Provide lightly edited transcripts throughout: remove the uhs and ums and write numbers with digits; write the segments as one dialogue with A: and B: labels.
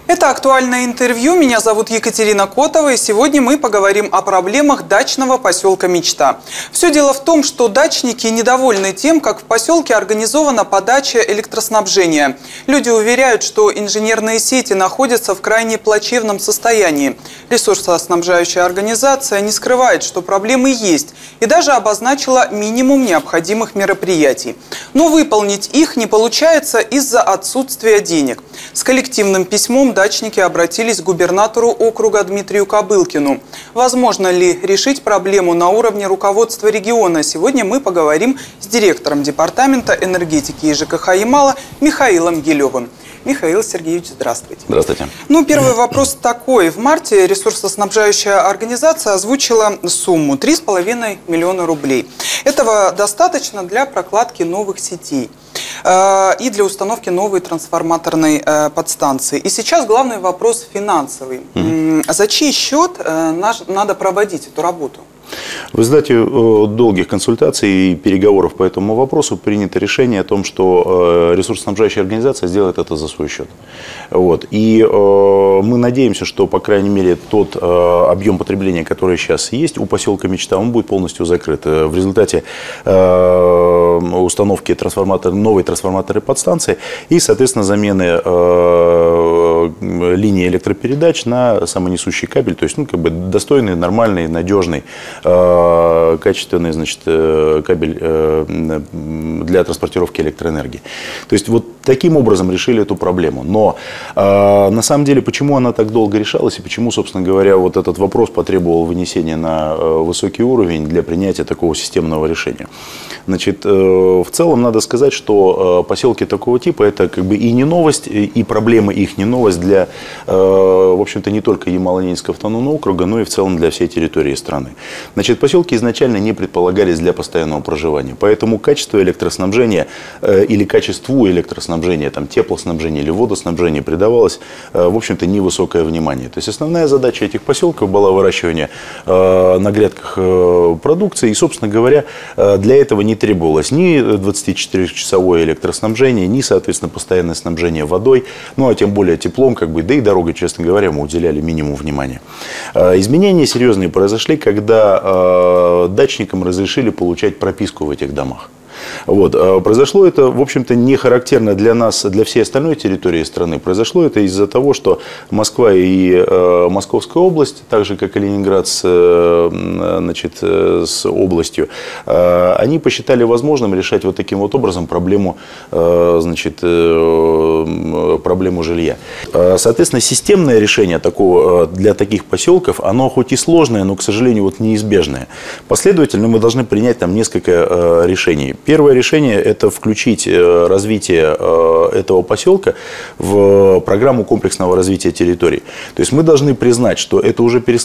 A: Это актуальное интервью. Меня зовут Екатерина Котова, и сегодня мы поговорим о проблемах дачного поселка «Мечта». Все дело в том, что дачники недовольны тем, как в поселке организована подача электроснабжения. Люди уверяют, что инженерные сети находятся в крайне плачевном состоянии. Ресурсоснабжающая организация не скрывает, что проблемы есть, и даже обозначила минимум необходимых мероприятий. Но выполнить их не получается из-за отсутствия денег. С коллективным письмом дачники обратились к губернатору округа Дмитрию Кобылкину. Возможно ли решить проблему на уровне руководства региона? Сегодня мы поговорим с директором департамента энергетики и ЖКХ Ямала Михаилом Гилевым. Михаил Сергеевич, здравствуйте.
B: Здравствуйте.
A: Первый вопрос такой. В марте ресурсоснабжающая организация озвучила сумму 3,5 миллиона рублей. Этого достаточно для прокладки новых сетей и для установки новой трансформаторной подстанции. И сейчас главный вопрос финансовый. За чей счет надо проводить эту работу?
B: В результате долгих консультаций и переговоров по этому вопросу принято решение о том, что ресурсоснабжающая организация сделает это за свой счет. И мы надеемся, что, по крайней мере, тот объем потребления, который сейчас есть у поселка «Мечта», он будет полностью закрыт. В результате установки новой трансформаторной подстанции и, соответственно, замены линии электропередач на самонесущий кабель, то есть достойный, нормальный, надежный, качественный, кабель для транспортировки электроэнергии. То есть вот таким образом решили эту проблему. Но на самом деле, почему она так долго решалась и почему, собственно говоря, вот этот вопрос потребовал вынесения на высокий уровень для принятия такого системного решения? В целом надо сказать, что поселки такого типа это и не новость, и проблемы их не новость для, в общем-то, не только Ямало-Ненецкого автономного округа, но и в целом для всей территории страны. Поселки изначально не предполагались для постоянного проживания, поэтому качество электроснабжения или качеству электроснабжения, теплоснабжения или водоснабжения придавалось, в общем-то, невысокое внимание. То есть основная задача этих поселков была выращивание на грядках продукции, и, собственно говоря, для этого не требовалось ни 24-часовое электроснабжение, ни, соответственно, постоянное снабжение водой, а тем более теплом, да и дорогой, честно говоря, мы уделяли минимум внимания. Изменения серьезные произошли, когда дачникам разрешили получать прописку в этих домах. Произошло это, в общем-то, не характерно для нас, для всей остальной территории страны. Произошло это из-за того, что Москва и Московская область, так же, как и Ленинград с областью, они посчитали возможным решать вот таким вот образом проблему жилья. Соответственно, системное решение для таких поселков, оно хоть и сложное, но, к сожалению, неизбежное. Последовательно мы должны принять несколько решений. Первое решение – это включить развитие этого поселка в программу комплексного развития территорий. То есть мы должны признать, что этот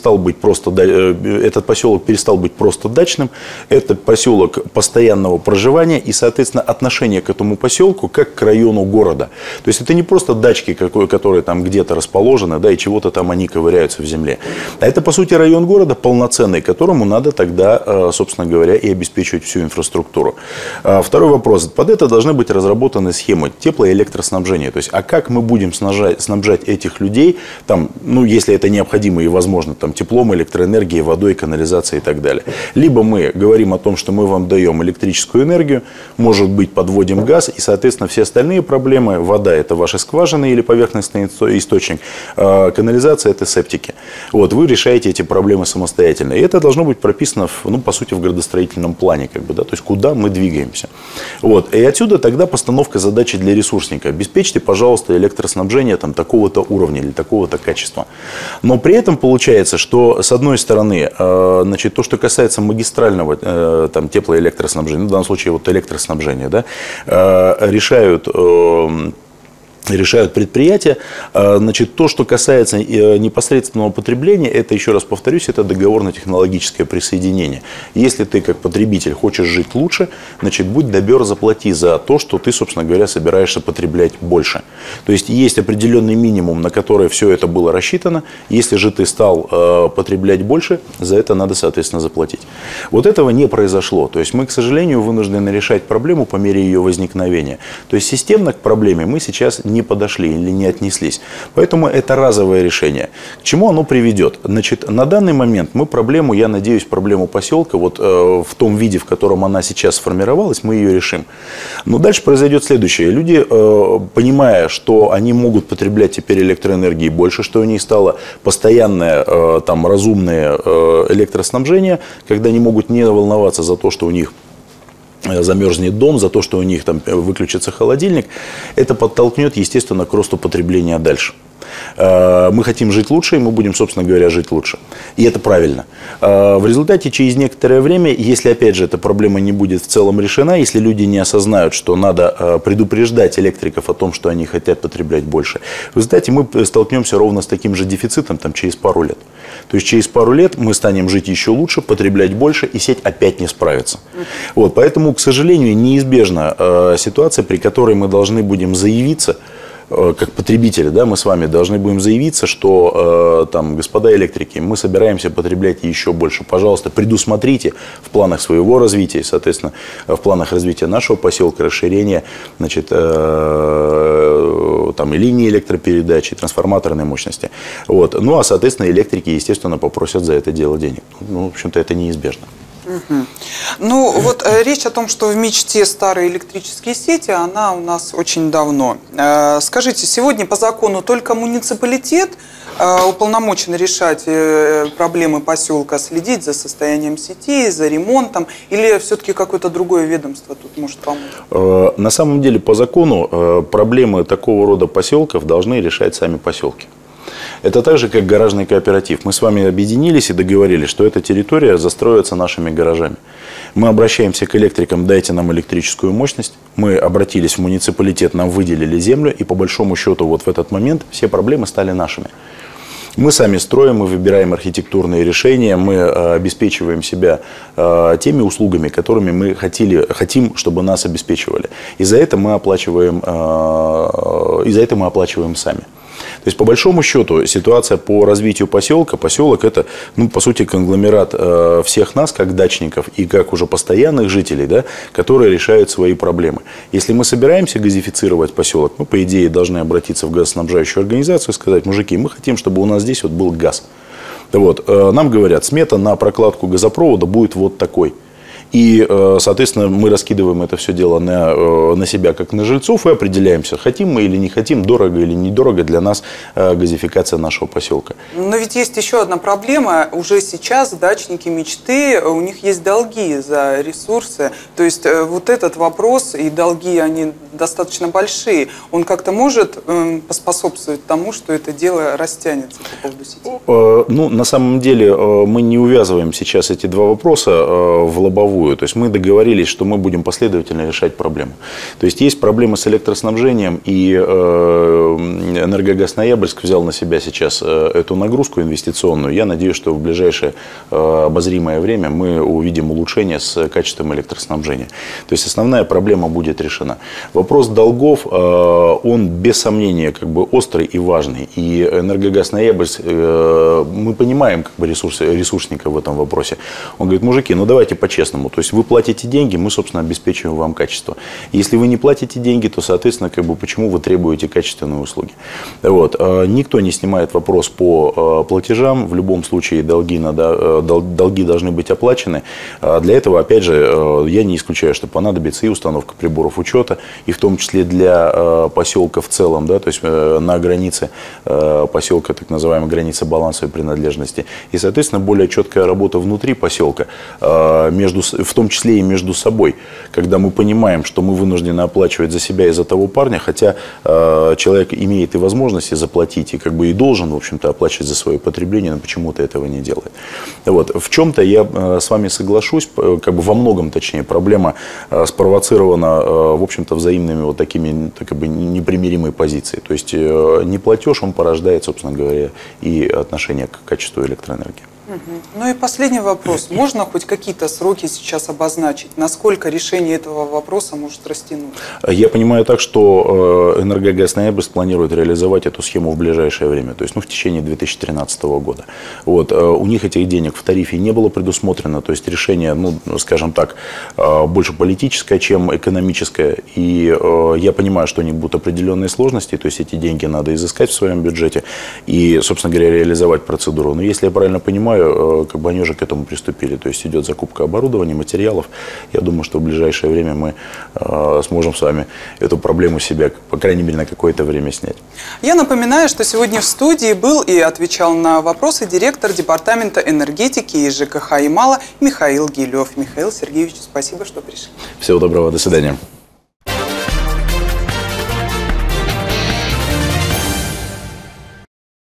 B: поселок перестал быть просто дачным, это поселок постоянного проживания и, соответственно, отношение к этому поселку как к району города. То есть это не просто дачки, которые там где-то расположены, и чего-то там они ковыряются в земле. А это, по сути, район города полноценный, которому надо тогда, собственно говоря, и обеспечивать всю инфраструктуру. Второй вопрос. Под это должны быть разработаны схемы тепло- и электроснабжения. То есть, а как мы будем снабжать этих людей, если это необходимо и возможно, теплом, электроэнергией, водой, канализацией и так далее. Либо мы говорим о том, что мы вам даем электрическую энергию, может быть, подводим газ, и, соответственно, все остальные проблемы, вода – это ваши скважины или поверхностный источник, канализация – это септики. Вы решаете эти проблемы самостоятельно. И это должно быть прописано, по сути, в градостроительном плане, то есть, куда мы двигаемся. И отсюда тогда постановка задачи для ресурсника. Обеспечьте, пожалуйста, электроснабжение такого-то уровня или такого-то качества. Но при этом получается, что с одной стороны, то, что касается магистрального теплоэлектроснабжения, в данном случае электроснабжения, решают предприятия. То, что касается непосредственного потребления, это, еще раз повторюсь, это договорно-технологическое присоединение. Если ты, как потребитель, хочешь жить лучше, будь добер, заплати за то, что ты, собственно говоря, собираешься потреблять больше. То есть, есть определенный минимум, на который все это было рассчитано. Если же ты стал потреблять больше, за это надо, соответственно, заплатить. Этого не произошло. То есть, мы, к сожалению, вынуждены решать проблему по мере ее возникновения. То есть, системно к проблеме мы сейчас не не подошли или не отнеслись. Поэтому это разовое решение. К чему оно приведет? Значит, на данный момент мы проблему, я надеюсь, проблему поселка вот в том виде, в котором она сейчас сформировалась, мы ее решим. Но дальше произойдет следующее. Люди, понимая, что они могут потреблять теперь электроэнергии больше, что у них стало постоянное, там, разумное электроснабжение, когда они могут не волноваться за то, что у них замерзнет дом, за то, что у них там выключится холодильник, это подтолкнет, естественно, к росту потребления дальше. Мы хотим жить лучше, и мы будем, собственно говоря, жить лучше. И это правильно. В результате, через некоторое время, если, опять же, эта проблема не будет в целом решена, если люди не осознают, что надо предупреждать электриков о том, что они хотят потреблять больше, в результате мы столкнемся ровно с таким же дефицитом там, через пару лет. То есть через пару лет мы станем жить еще лучше, потреблять больше, и сеть опять не справится. Вот, поэтому, к сожалению, неизбежна ситуация, при которой мы должны будем заявиться, как потребители, да, мы с вами должны будем заявиться, что, там, господа электрики, мы собираемся потреблять еще больше. Пожалуйста, предусмотрите в планах своего развития, соответственно, в планах развития нашего поселка, расширения, значит, там, и линии электропередачи, и трансформаторной мощности. Вот. Ну, а, соответственно, электрики, естественно, попросят за это дело денег. Ну, в общем-то, это неизбежно.
A: Ну, вот речь о том, что в мечте старые электрические сети, она у нас очень давно. Скажите, сегодня по закону только муниципалитет уполномочен решать проблемы поселка, следить за состоянием сетей, за ремонтом, или все-таки какое-то другое ведомство тут может помочь?
B: На самом деле, по закону, проблемы такого рода поселков должны решать сами поселки. Это так же, как гаражный кооператив. Мы с вами объединились и договорились, что эта территория застроится нашими гаражами. Мы обращаемся к электрикам, дайте нам электрическую мощность. Мы обратились в муниципалитет, нам выделили землю, и по большому счету вот в этот момент все проблемы стали нашими. Мы сами строим, мы выбираем архитектурные решения, мы обеспечиваем себя теми услугами, которыми мы хотим, чтобы нас обеспечивали. И за это мы оплачиваем сами. То есть, по большому счету, ситуация по развитию поселка, поселок это, ну, по сути, конгломерат всех нас, как дачников и как уже постоянных жителей, да, которые решают свои проблемы. Если мы собираемся газифицировать поселок, мы, по идее, должны обратиться в газоснабжающую организацию и сказать: мужики, мы хотим, чтобы у нас здесь вот был газ. Вот. Нам говорят, смета на прокладку газопровода будет вот такой. И, соответственно, мы раскидываем это все дело на себя, как на жильцов, и определяемся, хотим мы или не хотим, дорого или недорого для нас газификация нашего поселка.
A: Но ведь есть еще одна проблема. Уже сейчас дачники мечты, у них есть долги за ресурсы. То есть вот этот вопрос и долги, они достаточно большие. Он как-то может поспособствовать тому, что это дело растянется по поводу сети?
B: Ну, на самом деле, мы не увязываем сейчас эти два вопроса в лобовую. То есть мы договорились, что мы будем последовательно решать проблему. То есть проблемы с электроснабжением, и Энергогаз Ноябрьск взял на себя сейчас эту нагрузку инвестиционную. Я надеюсь, что в ближайшее обозримое время мы увидим улучшение с качеством электроснабжения. То есть основная проблема будет решена. Вопрос долгов, он без сомнения как бы острый и важный. И Энергогаз Ноябрьск, мы понимаем как бы ресурсника в этом вопросе. Он говорит: мужики, ну давайте по-честному. То есть вы платите деньги, мы, собственно, обеспечиваем вам качество. Если вы не платите деньги, то, соответственно, как бы, почему вы требуете качественные услуги? Вот. Никто не снимает вопрос по платежам. В любом случае долги должны быть оплачены. Для этого, опять же, я не исключаю, что понадобится и установка приборов учета, и в том числе для поселка в целом, да, то есть на границе поселка, так называемой границе балансовой принадлежности. И, соответственно, более четкая работа внутри поселка, в том числе и между собой, когда мы понимаем, что мы вынуждены оплачивать за себя и за того парня, хотя человек имеет и возможности заплатить, и как бы и должен, в общем-то, оплачивать за свое потребление, но почему-то этого не делает. Вот. В чем-то я с вами соглашусь, как бы во многом, точнее, проблема спровоцирована, в общем-то, взаимными вот такими как бы непримиримой позицией. То есть неплатеж, он порождает, собственно говоря, и отношение к качеству электроэнергии.
A: Ну и последний вопрос. Можно хоть какие-то сроки сейчас обозначить? Насколько решение этого вопроса может растянуть?
B: Я понимаю так, что «Энергогаз Ноябрьск» планирует реализовать эту схему в ближайшее время, то есть в течение 2013 года. Вот. У них этих денег в тарифе не было предусмотрено, то есть решение, скажем так, больше политическое, чем экономическое. И я понимаю, что у них будут определенные сложности, то есть эти деньги надо изыскать в своем бюджете и, собственно говоря, реализовать процедуру. Но если я правильно понимаю, как бы они уже к этому приступили. То есть идет закупка оборудования, материалов. Я думаю, что в ближайшее время мы сможем с вами эту проблему себя, по крайней мере, на какое-то время снять.
A: Я напоминаю, что сегодня в студии был и отвечал на вопросы директор департамента энергетики и ЖКХ Ямала Михаил Гилев. Михаил Сергеевич, спасибо, что пришли.
B: Всего доброго, до свидания.